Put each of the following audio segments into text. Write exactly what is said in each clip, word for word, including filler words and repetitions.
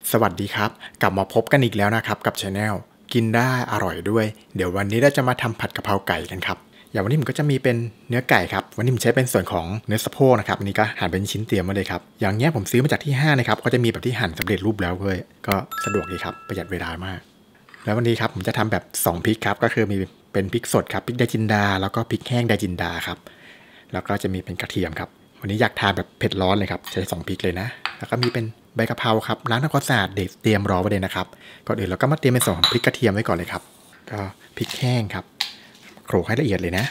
สวัสดีครับกลับมาพบกันอีกแล้วนะครับกับ Channel กินได้อร่อยด้วยเดี๋ยววันนี้เราจะมาทำผัดกะเพราไก่กันครับอย่างวันนี้ผมก็จะมีเป็นเนื้อไก่ครับวันนี้ผมใช้เป็นส่วนของเนื้อสะโพกนะครับอันนี้ก็หั่นเป็นชิ้นเตรียมมาเลยครับอย่างเงี้ยผมซื้อมาจากที่ห้างนะครับก็จะมีแบบที่หั่นสำเร็จรูปแล้วเลยก็สะดวกดีครับประหยัดเวลามากแล้ววันนี้ครับผมจะทำแบบสองพริกครับก็คือมีเป็นพริกสดครับพริกแดงจินดาแล้วก็พริกแห้งแดงจินดาครับแล้วก็จะมีเป็นกระเทียมครับวันนี้อยากทานแบบเผ็ดร้อนเลยครับใช้สองพริกเลยนะแล้วก็มีเป็นใบกะเพราครับล้างทำความสะอาดเด็ดเตรียมรอไว้เลยนะครับก่อนอื่นเราก็มาเตรียมเป็นส่วนของพริกกระเทียมไว้ก่อนเลยครับก็พริกแห้งครับโขลกให้ละเอียดเลยนะ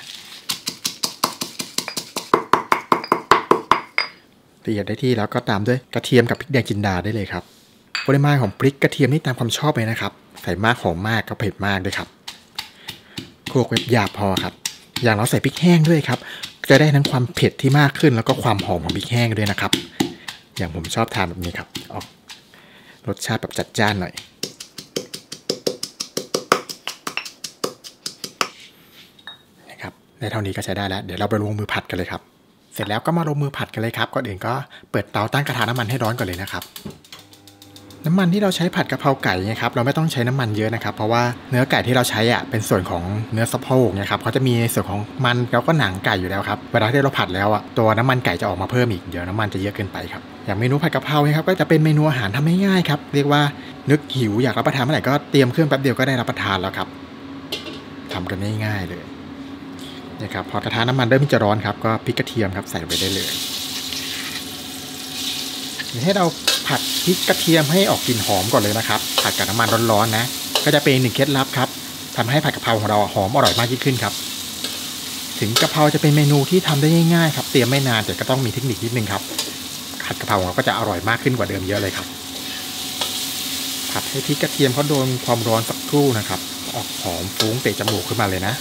ละเอียดได้ที่แล้วก็ตามด้วยกระเทียมกับพริกแดงจินดาได้เลยครับปริมาณของพริกกระเทียมนี่ตามความชอบเลยนะครับใส่มากหอมมากก็เผ็ดมากด้วยครับโขลกแบบหยาบพอครับอย่างเราใส่พริกแห้งด้วยครับจะได้ทั้งความเผ็ดที่มากขึ้นแล้วก็ความหอมของพริกแห้งด้วยนะครับอย่างผมชอบทานแบบนี้ครับออกรสชาติแบบจัดจ้านหน่อยนะครับในเท่านี้ก็ใช้ได้แล้วเดี๋ยวเราไปลงมือผัดกันเลยครับเสร็จแล้วก็มาลงมือผัดกันเลยครับก่อนอื่นก็เปิดเตาตั้งกระทะน้ำมันให้ร้อนก่อนเลยนะครับน้ำมันที่เราใช้ผัดกะเพราไก่เนี่ยครับเราไม่ต้องใช้น้ำมันเยอะนะครับเพราะว่าเนื้อไก่ที่เราใช้อ่ะเป็นส่วนของเนื้อสะโพกเนี่ยครับเขาจะมีในส่วนของมันแล้วก็หนังไก่อยู่แล้วครับเวลาที่เราผัดแล้วอ่ะตัวน้ำมันไก่จะออกมาเพิ่มอีกเดี๋ยวน้ำมันจะเยอะเกินไปครับอย่างเมนูผัดกะเพราเนี่ยครับก็จะเป็นเมนูอาหารทำง่ายๆครับเรียกว่านึกหิวอยากรับประทานเมื่อไหร่ก็เตรียมเครื่องแป๊บเดียวก็ได้รับประทานแล้วครับทำกันง่ายๆเลยนี่ครับพอกระทะน้ำมันเริ่มจะร้อนครับก็พริกกระเทียมครับใส่ไปได้เลยให้เราผัดพริกกระเทียมให้ออกกลิ่นหอมก่อนเลยนะครับผัดกับน้ำมันร้อนๆนะก็จะเป็นหนึ่งเคล็ดลับครับทำให้ผัดกะเพราของเราหอมอร่อยมากยิ่งขึ้นครับถึงกะเพราจะเป็นเมนูที่ทำได้ง่ายๆครับเตรียมไม่นานแต่ก็ต้องมีเทคนิคนิดนึงครับผัดกะเพราของเราก็จะอร่อยมากขึ้นกว่าเดิมเยอะเลยครับผัดให้พริกกระเทียมเขาโดนความร้อนสักครู่นะครับออกหอมฟุ้งเตะจมูกขึ้นมาเลยนะ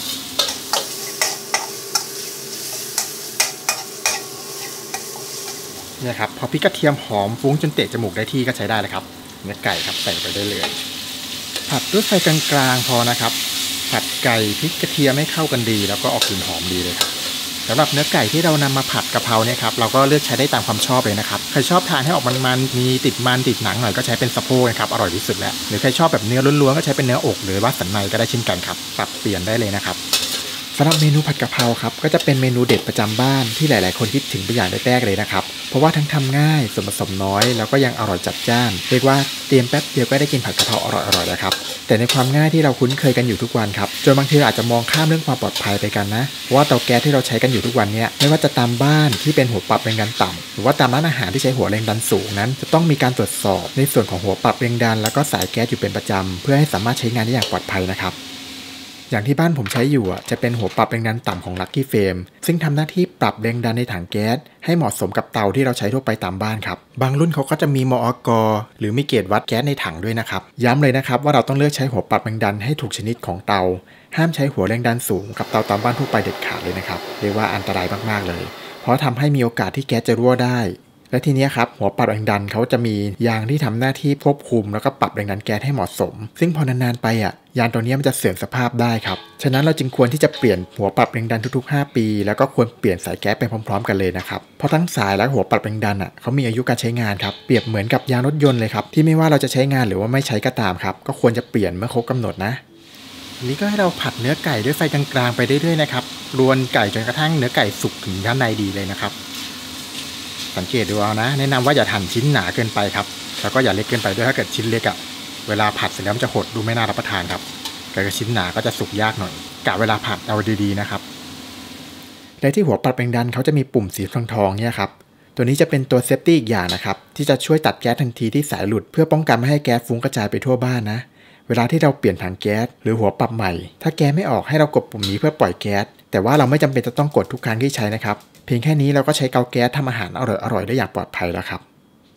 เนี่ยครับพอพริกกระเทียมหอมฟุ้งจนเตะจมูกได้ที่ก็ใช้ได้เลยครับเนื้อไก่ครับใส่ไปได้เลยผัดด้วยไฟกลางๆพอนะครับผัดไก่พริกกระเทียมให้เข้ากันดีแล้วก็ออกกลิ่นหอมดีเลยครับสำหรับเนื้อไก่ที่เรานำมาผัดกะเพราเนี่ยครับเราก็เลือกใช้ได้ตามความชอบเลยนะครับใครชอบทานให้ออกมันๆมีติดมันติดหนังหน่อยก็ใช้เป็นสะโพกนะครับอร่อยที่สุดแล้วหรือใครชอบแบบเนื้อล้วนๆก็ใช้เป็นเนื้ออกหรือว่าสันในก็ได้เช่นกันครับปรับเปลี่ยนได้เลยนะครับสำหรับเมนูผัดกะเพราครับก็จะเป็นเมนูเด็ดประจำบ้านที่หลายๆคนคิดถึงเป็นอย่างแรกเลยนะครับเพราะว่าทั้งทำง่ายส่วนผสมน้อยแล้วก็ยังอร่อยจัดจ้านเรียกว่าเตรียมแป๊บเดียวก็ได้กินผัดกะเพราอร่อยๆแล้วครับแต่ในความง่ายที่เราคุ้นเคยกันอยู่ทุกวันครับจนบางทีอาจจะมองข้ามเรื่องความปลอดภัยไปกันนะเพราะว่าเตาแก๊สที่เราใช้กันอยู่ทุกวันนี้ไม่ว่าจะตามบ้านที่เป็นหัวปรับแรงดันต่ำหรือว่าตามร้านอาหารที่ใช้หัวแรงดันสูงนั้นจะต้องมีการตรวจสอบในส่วนของหัวปรับแรงดันแล้วก็สายแก๊สอยู่เป็นประจำเพื่อให้สามารถใช้งานได้อย่างปลอดภัยนะครับอย่างที่บ้านผมใช้อยู่อ่ะจะเป็นหัวปรับแรงดันต่ำของ Lucky Flame ซึ่งทำหน้าที่ปรับแรงดันในถังแก๊สให้เหมาะสมกับเตาที่เราใช้ทั่วไปตามบ้านครับบางรุ่นเขาก็จะมีมอก.หรือมีเกจวัดแก๊สในถังด้วยนะครับย้ำเลยนะครับว่าเราต้องเลือกใช้หัวปรับแรงดันให้ถูกชนิดของเตาห้ามใช้หัวแรงดันสูงกับเตาตามบ้านทั่วไปเด็ดขาดเลยนะครับเรียกว่าอันตรายมากๆเลยเพราะทำให้มีโอกาสที่แก๊สจะรั่วได้และทีนี้ครับหัวปรับแรงดันเขาจะมียางที่ทำหน้าที่ควบคุมแล้วก็ปรับแรงดันแก๊สให้เหมาะสมซึ่งพอนานๆไปอ่ะยางตัวนี้มันจะเสื่อมสภาพได้ครับฉะนั้นเราจึงควรที่จะเปลี่ยนหัวปรับแรงดันทุกๆห้าปีแล้วก็ควรเปลี่ยนสายแก๊สไปพร้อมๆกันเลยนะครับเพราะทั้งสายและหัวปรับแรงดันอ่ะเขามีอายุการใช้งานครับเปรียบเหมือนกับยางรถยนต์เลยครับที่ไม่ว่าเราจะใช้งานหรือว่าไม่ใช้ก็ตามครับก็ควรจะเปลี่ยนเมื่อครบกำหนดนะอันนี้ก็ให้เราผัดเนื้อไก่ด้วยไฟกลางๆไปเรื่อยๆนะครับรวนไก่จนกระทั่งเนื้อไก่สุกถึงด้านในดีเลยนะครับสังเกตดูเอานะแนะนำว่าอย่าหั่นชิ้นหนาเกินไปครับแล้วก็อย่าเล็กเกินไปด้วยถ้าเกิดชิ้นเล็กอะเวลาผัดเสร็จแล้วมันจะหดดูไม่น่ารับประทานครับแต่ชิ้นหนาก็จะสุกยากหน่อยกะเวลาผัดเอาดีๆนะครับและที่หัวปรับแรงดันเขาจะมีปุ่มสีทองๆเนี่ยครับตัวนี้จะเป็นตัวเซฟตี้อีกอย่างนะครับที่จะช่วยตัดแก๊สทันทีที่สายหลุดเพื่อป้องกันไม่ให้แก๊สฟุ้งกระจายไปทั่วบ้านนะเวลาที่เราเปลี่ยนถังแก๊สหรือหัวปรับใหม่ถ้าแก๊สไม่ออกให้เรากดปุ่มนี้เพื่อปล่อยแก๊สแต่ว่าเราไม่จำเป็นจะต้องกดทุกครั้งที่ใช้นะครับเพียงแค่นี้เราก็ใช้เตาแก๊สทำอาหารอร่อยๆได้อย่างปลอดภัยแล้วครับ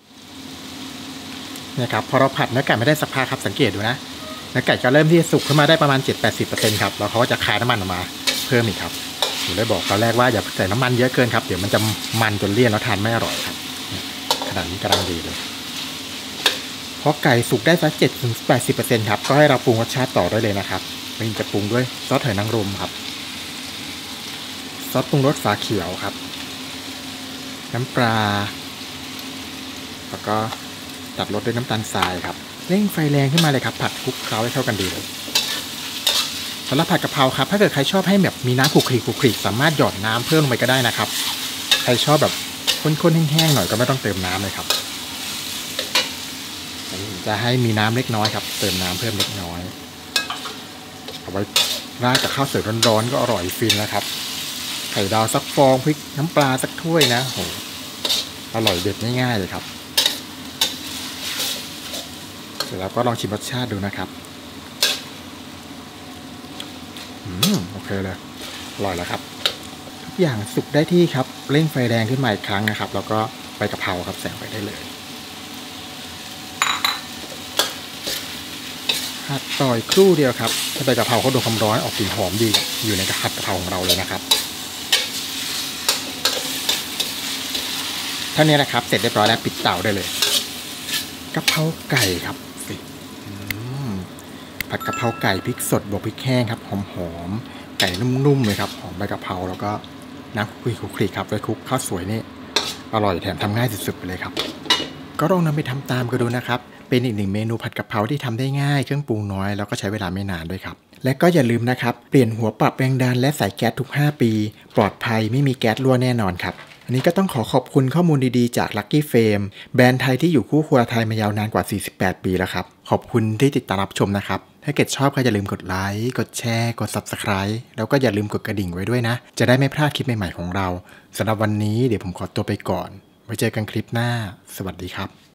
เนี่ยครับพอเราผัดเนื้อไก่ไม่ได้สักพักครับสังเกตดูนะเนื้อไก่จะเริ่มที่จะสุกขึ้นมาได้ประมาณ เจ็ดถึงแปดสิบเปอร์เซ็นต์ ครับแล้วเขาก็จะคายน้ำมันออกมาเพิ่มอีกครับผมได้บอกตอนแรกว่าอย่าใส่น้ำมันเยอะเกินครับเดี๋ยวมันจะมันจนเลี่ยนแล้วทานไม่อร่อยครับขนาดนี้กำลังดีเลยพอไก่สุกได้สัก เจ็ดถึงแปดสิบเปอร์เซ็นต์ ครับก็ให้เราปรุงรสชาติต่อได้เลยนะครับมันจะปรุงด้วยซอสหอยนางรมครับซอสปรุงรสฝาเขียวครับน้ำปลาแล้วก็ตัดรสด้วยน้ำตาลทรายครับเร่งไฟแรงขึ้นมาเลยครับผัดคลุกเคล้าให้เข้ากันดีเลยสำหรับผัดกะเพราครับถ้าเกิดใครชอบให้แบบมีน้ำขลุกขลิกขลุกขลิกสามารถหยอดน้ำเพิ่มลงไปก็ได้นะครับใครชอบแบบข้นๆแห้งๆหน่อยก็ไม่ต้องเติมน้ำเลยครับจะให้มีน้ำเล็กน้อยครับเติมน้ำเพิ่มเล็กน้อยเอาไว้ราดกับข้าวสวยร้อนๆก็อร่อยฟินแล้วครับไข่ดาวสักฟองพริกน้ำปลาสักถ้วยนะโหอร่อยเด็ดง่ายๆเลยครับเสร็จแล้วก็ลองชิมรสชาติดูนะครับอืมโอเคเลยอร่อยแล้วครับทุกอย่างสุกได้ที่ครับเร่งไฟแรงขึ้นมาอีกครั้งนะครับแล้วก็ใบกะเพราครับใส่ไปได้เลยผัดต่อยครู่เดียวครับให้ใบกะเพราเขาโดนความร้อนออกกลิ่นหอมดีอยู่ในกระผัดกะเพราของเราเลยนะครับเท่านี้นะครับเสร็จเรียบร้อยแล้วปิดเตาได้เลยกะเพราไก่ครับสิผัดกะเพราไก่พริกสดบวกพริกแห้งครับหอมๆไก่นุ่มๆเลยครับหอมใบกะเพราแล้วก็น้ำคุยคุกคลีครับไว้คลุกข้าวสวยนี่อร่อยแถมทำง่ายสุดๆไปเลยครับก็ลองนำไปทำตามกันดูนะครับเป็นอีกหนึ่งเมนูผัดกะเพราที่ทำได้ง่ายเครื่องปรุงน้อยแล้วก็ใช้เวลาไม่นานด้วยครับและก็อย่าลืมนะครับเปลี่ยนหัวปรับแรงดันและใส่แก๊สทุกห้าปีปลอดภัยไม่มีแก๊สรั่วแน่นอนครับอันนี้ก็ต้องขอขอบคุณข้อมูลดีๆจาก Lucky Frame แบรนด์ไทยที่อยู่คู่ครัวไทยมายาวนานกว่าสี่สิบแปดปีแล้วครับขอบคุณที่ติดตามรับชมนะครับถ้าเกิดชอบก็อย่าลืมกดไลค์กดแชร์กด ซับสไครบ์ แล้วก็อย่าลืมกดกระดิ่งไว้ด้วยนะจะได้ไม่พลาดคลิปใหม่ๆของเราสำหรับวันนี้เดี๋ยวผมขอตัวไปก่อนไว้เจอกันคลิปหน้าสวัสดีครับ